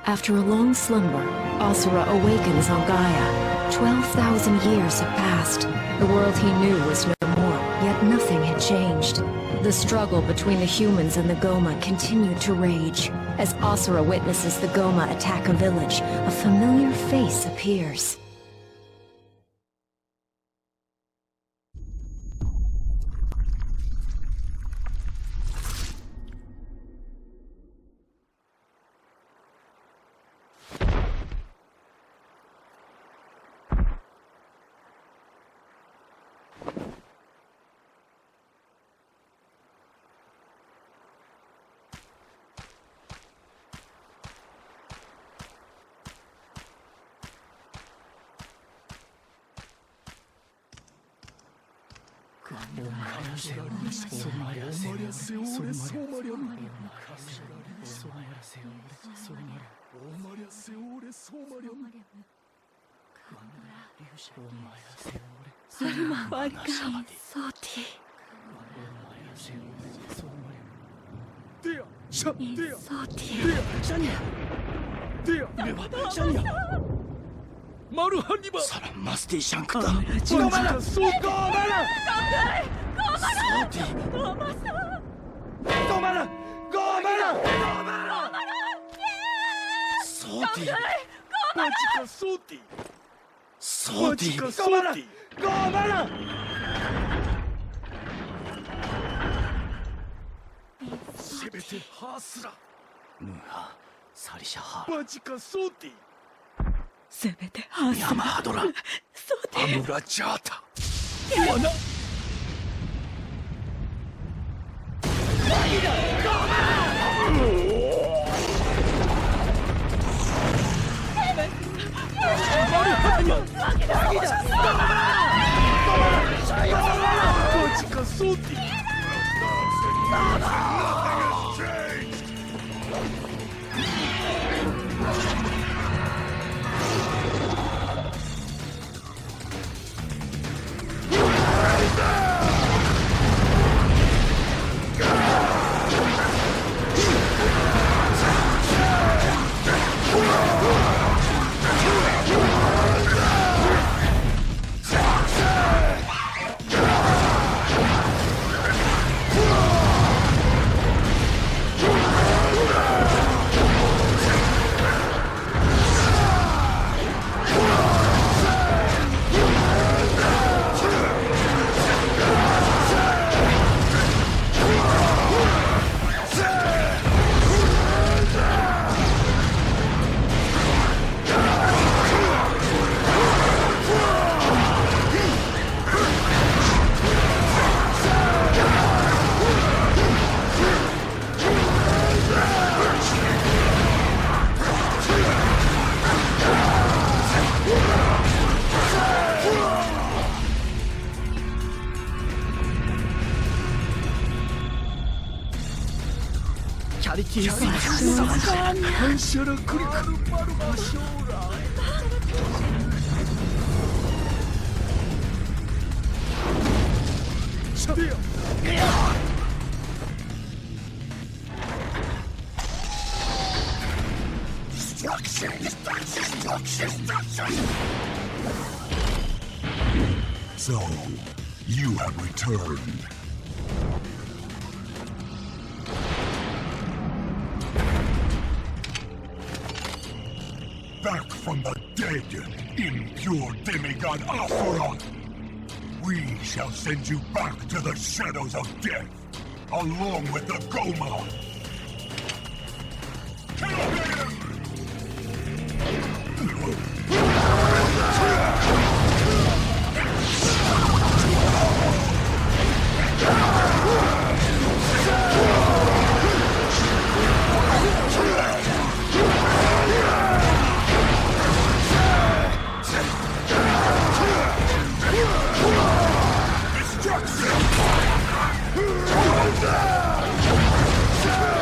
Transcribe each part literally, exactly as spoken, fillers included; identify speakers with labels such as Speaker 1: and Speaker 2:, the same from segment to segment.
Speaker 1: After a long slumber, Asura awakens on Gaia. Twelve thousand years have passed. The world he knew was no more, yet nothing had changed. The struggle between the humans and the Goma continued to rage. As Asura witnesses the Goma attack a village, a familiar face appears.
Speaker 2: Salam masti shankta. Gomana, Gomana, Gomana, Gomana, Gomana. Soti. Magica Soti. Soti. Gomana, Gomana. Sebete Hasra. Nuha, Sarisha Ha. Magica Soti.
Speaker 3: せめてハース
Speaker 2: ヤマハドラ、アムラジャータ、ワナ。
Speaker 4: So, you have returned. Back from the dead, impure demigod Asura! We shall send you back to the shadows of death, along with the Goma! Kill him! Destruction!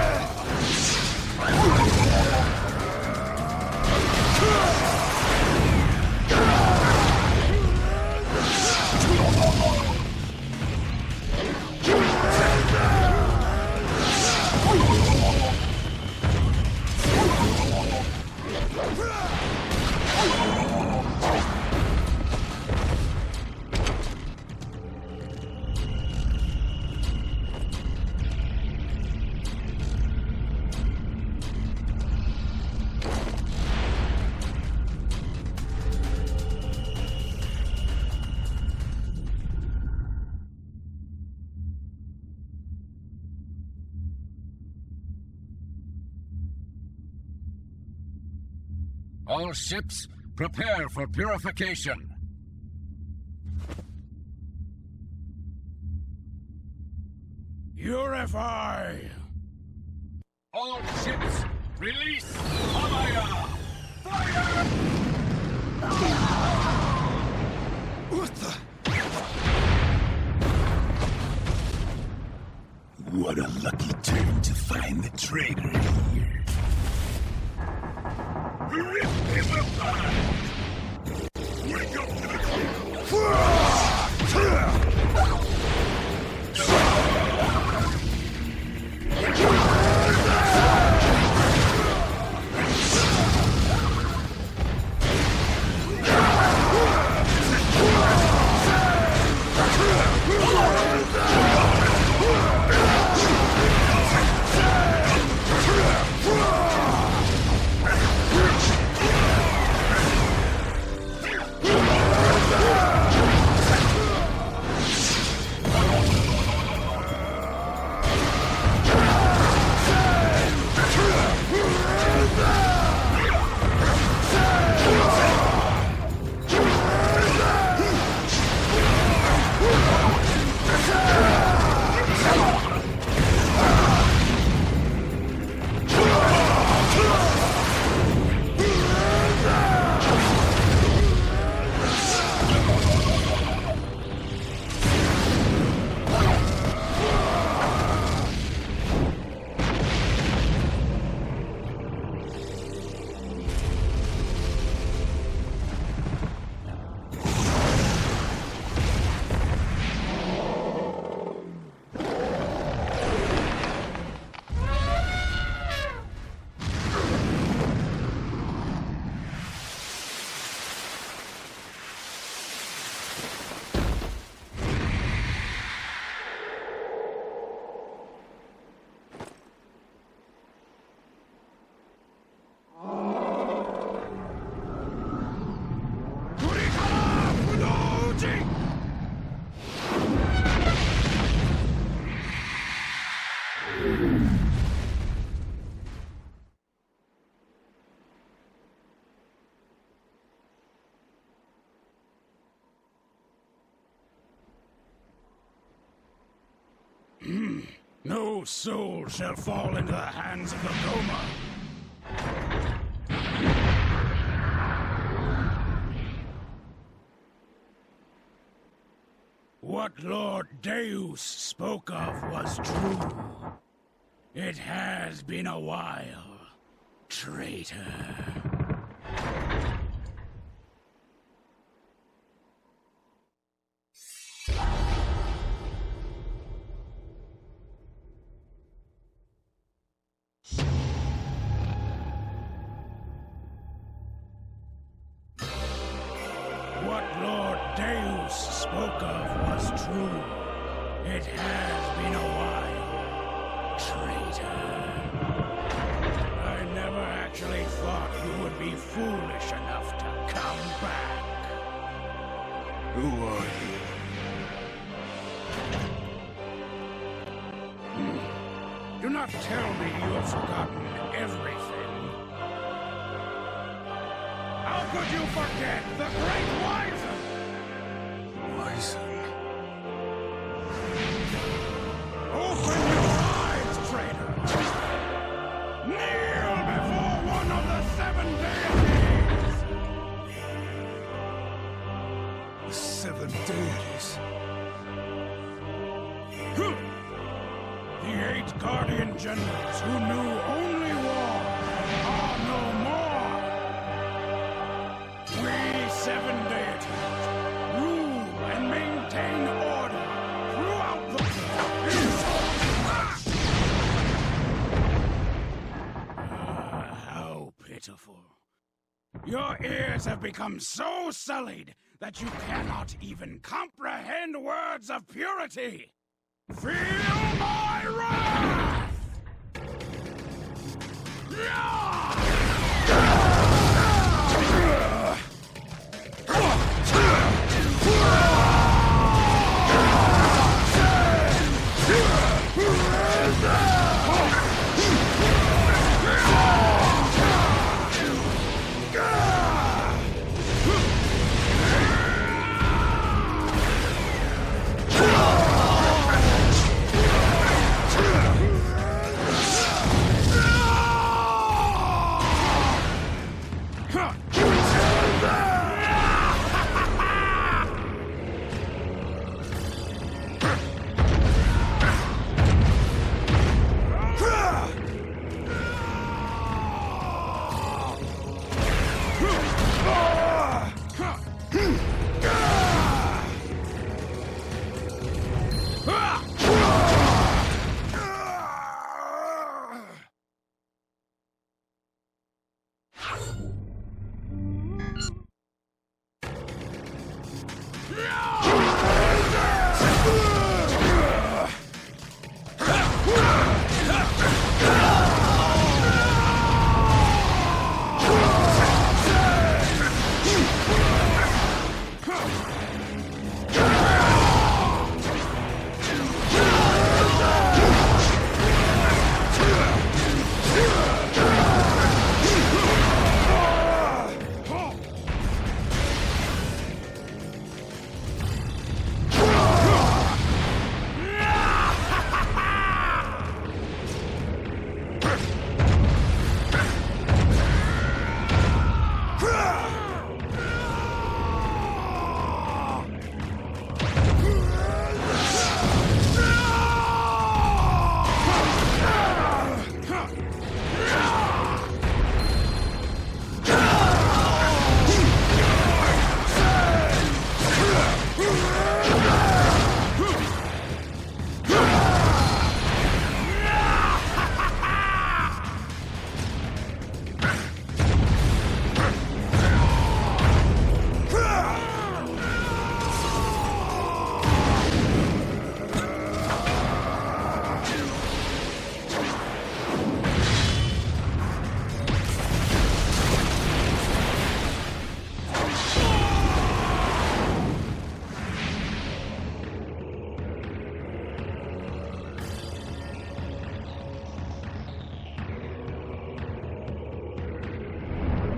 Speaker 2: All ships, prepare for purification.
Speaker 4: Purify!
Speaker 2: All ships, release Amaya! Fire!
Speaker 4: What the? What a lucky turn to find the traitor here. Rip him apart! Wake up to the No soul shall fall into the hands of the Goma. What Lord Deus spoke of was true. It has been a while, traitor. What Lord Deus spoke of was true. It has been a while, traitor. I never actually thought you would be foolish enough to come back. Who are you? Hmm. Do not tell me you have forgotten everything. How could you forget the Great Wizen?
Speaker 2: Wizen?
Speaker 4: Open your eyes, traitor! Kneel before one of the seven deities! The seven deities? The eight guardian generals who knew only war are no more! We seven deities rule and maintain order throughout the... Ah, how pitiful. Your ears have become so sullied that you cannot even comprehend words of purity. Feel my wrath! Go!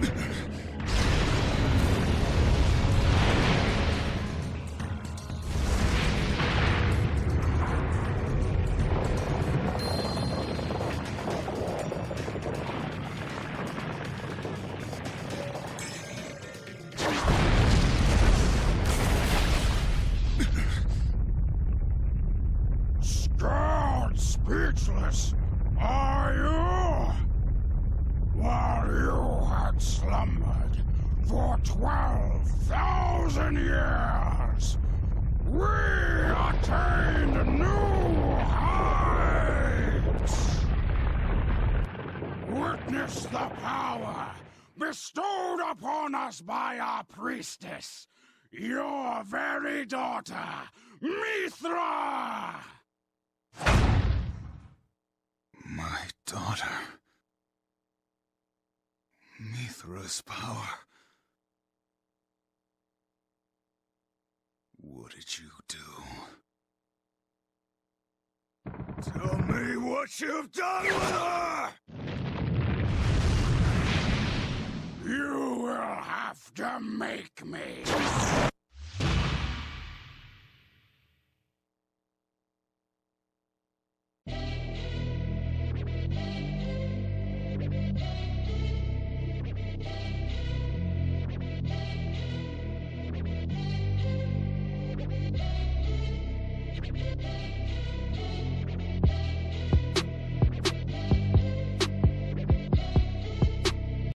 Speaker 4: Speechless, are you? While you had slumbered for twelve thousand years, we attained new heights! Witness the power bestowed upon us by our priestess, your very daughter, Mithra!
Speaker 2: My daughter. Mithra's power. What did you do? Tell me what you've done with her!
Speaker 4: You will have to make me.